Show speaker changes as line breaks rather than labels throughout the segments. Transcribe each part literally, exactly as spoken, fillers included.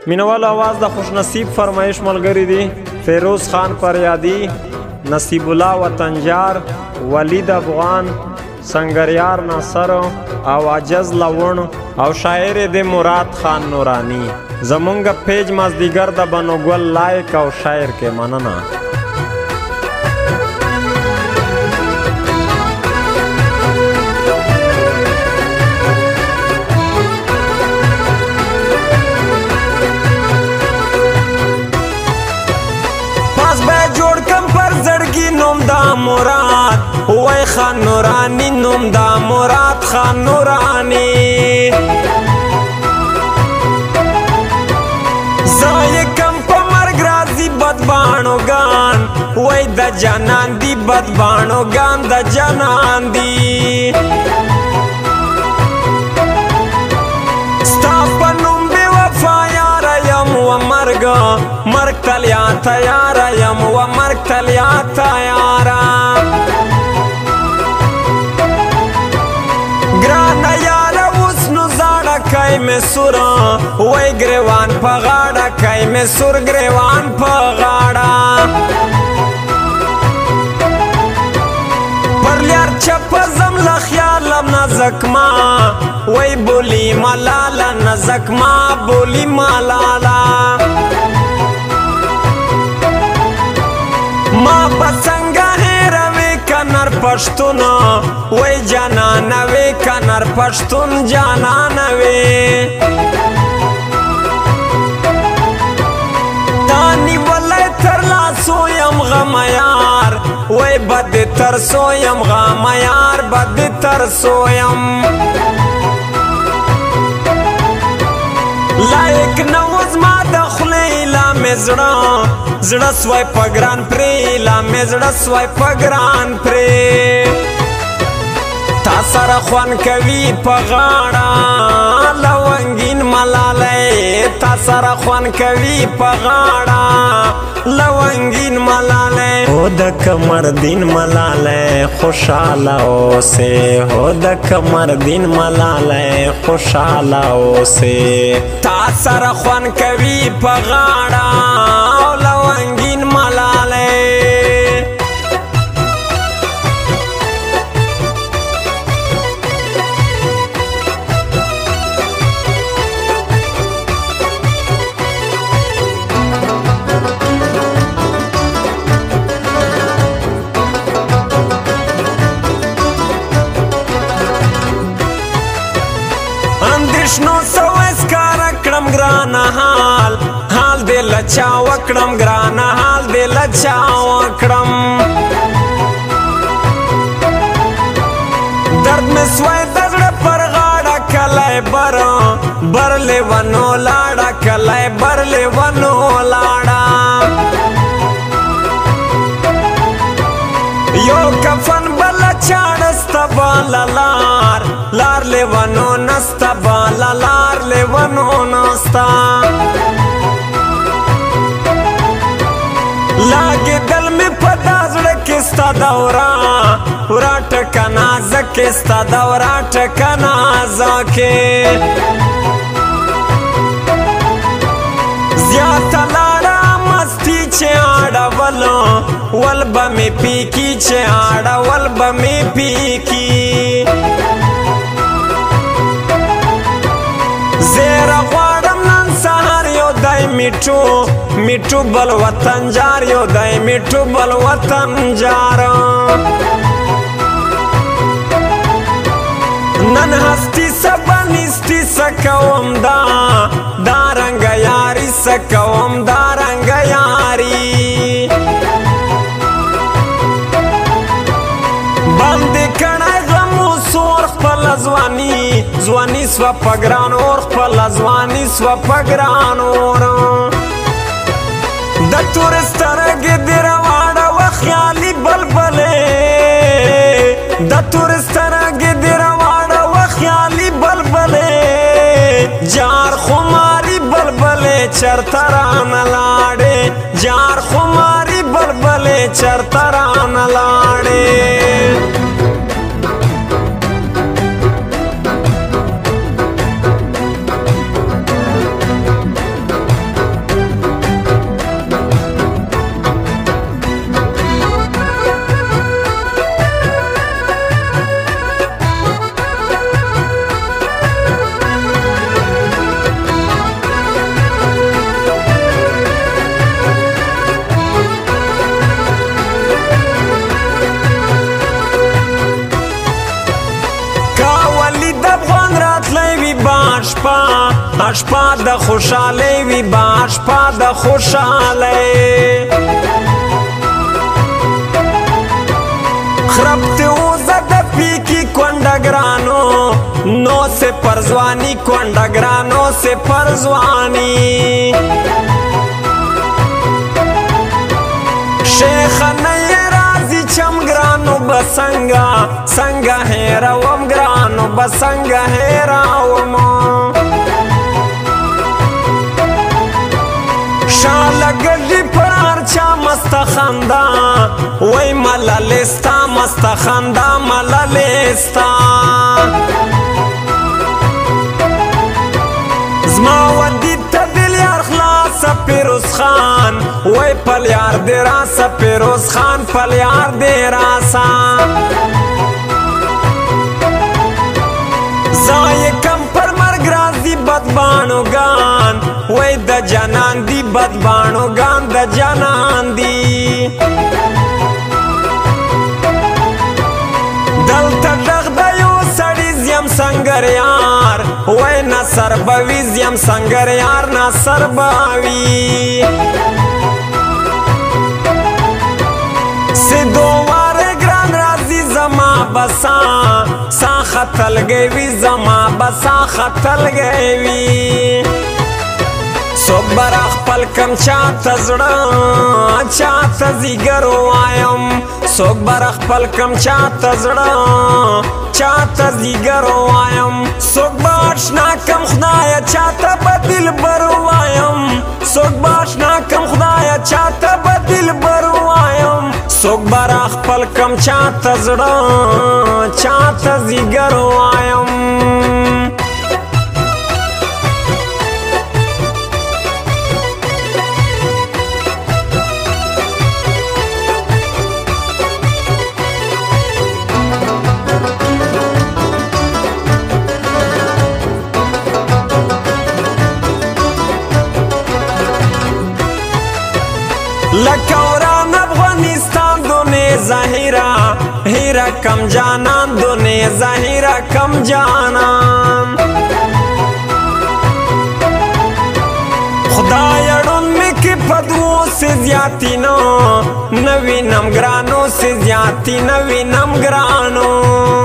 مینوال आवाज د خوش نصیب فرمایش ملګری دی فیروز خان پریادی، نصیب الله وطنجار، ولید افغان، سنگریار ناصر او عجز لون او شاعر د مراد خان نورانی. زمونږ پیج مازدیګر د بنو ګل لایک او شاعر کې مننه. مراد وای خان نورانی نوم دا مراد خان نورانی. زای کم په مرګ راځي بدبانو ګان، وای د جانان دی بدبانو ګان د جانان دی. ستا په نوم بې وفا یاره یم و مرګ مرګ تلیا تیاره یم و مرګ تلیا تیاره. ګرانه یاره اوس نو زاړه کای مې سوره، وای ګریوان په غاړه کای مې سور ګریوان په غاړه. پر لیار چپه زم له خیالم نازک ما، وای بولی ملاله نازک ما بولی ملاله. ما پسنګه هیروي کنر پښتون، وای جانانوي کنر پښتون جانانوي. تانی ولای تر لاسو یم غم یار، وای بد ترسو یم غم یار بد ترسو یم. لایک نوز ما د خولې لا مې زړه زړه سوای په ګران پرې لا مې زړه سوای په ګران پرې. تا سره خوان کوي په غاړه لونګین ملالۍ، تا سره خوان کوي په غاړه لونګین ملالۍ. هو د کمر دین ملالۍ خوشاله اوسې، هو د کمر دین ملالۍ خوشاله اوسې. تا سره خوان کوي په غاړه لونګین ملالۍ. اندیشنو سو اسکارا کړم ګرانه حال، حال دې لچا وکړم ګرانه حال دې لچا وکړم. درد مې سوی د زړه پر غاړه کلی بر بر لیونو لاړه کلی بر لیونو لاړه. یو کفن بل چاړسته بالا لار لار لیونو نستا بالا لار لیونو نستا. لاګې دل مې په دا زړه کې ستا دوره ورا ټکه نازکې ستا دوره ټکه نازکې. زیاته لاړه مستی چې اړولو ول به مې پیکي چې اړول به مې پیکي. زیره غواړم نن سهار یو دای میټو میټو بل وطن جار یو دای میټو بل وطن جار. نن هستی سبا نیستی سکوم دا دا رنگ یاری سکوم دا رنگ یاری. باندې کڼای غم و سور خپل ځواني ځواني سوه په ګران اور خپل ځواني سوه په ګران اور. د تور سترګې دې راواړه و خیالي بلبلې، د تور سترګې دې راواړه و خیالي بلبلې. جار خماري بلبلې چرته رانه لاړې، جار خماري بلبلې چرته رانه لاړې. شپه د خوشحالۍ وي با شپه د خوشحالۍ خرابتے اوزا دا پیکی کونڈگرانو نو سے پرزوانی کونڈگرانو سے پرزوانی شیخ نئی رازی چمگرانو بسنگا سنگا ہیرا وم گرانو بسنگا ہیرا وم شالا گلی پرار چا مستخندا وی ملالستا مستخندا ملالستا زما ودی تا دل یار خلاص پیروز خان وی پل یار دی راسا پیروز خان پل یار دی راسا زای کم پر مرگ رازی بدبانو گان وی دا جانان دی بدبانو گان دا جانان دی دلتا دغ دا یو سڑی زیم سنگر یار وی نصر بوی زیم سنگر یار نصر بوی سدو وار گران رازی زما بسا سا خطل گیوی زما بسا خطل گیوی سوک براخ پلکم چاہتا زڑا چاہتا زیگر وایم سوک براخ پلکم چاہتا زڑا چاہتا زیگر وایم سوک باشنا کم خدایا چاہتا بدل بروایم سوک باشنا کم خدایا چاہتا بدل بروایم سوک براخ پلکم چاہتا زڑا چاہتا زیگر وایم لکوران افغانستان دونے ظاہرہ ہیرا کم جانان دونے ظاہرہ کم جانان خدایڑن میں کی پدووں سے زیادتی نو نوی نمگرانوں سے زیادتی نوی نمگرانوں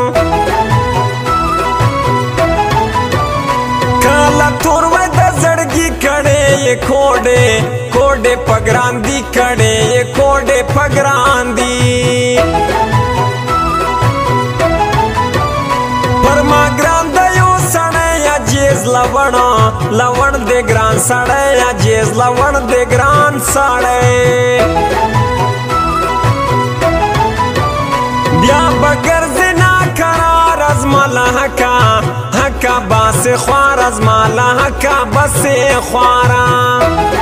کالا تور وی دا زڑگی کڑے یہ کھوڑے کوڈے پگراندی کڑے یہ کوڈے پگراندی پرما گراندا یو سڑے یا جیز لوڑا لوڑ دے گران سڑے یا جیز لوڑ دے گران سڑے بیا بگر زنا قرار از مالا حکا حکا باس خوار از مالا حکا بس خوارا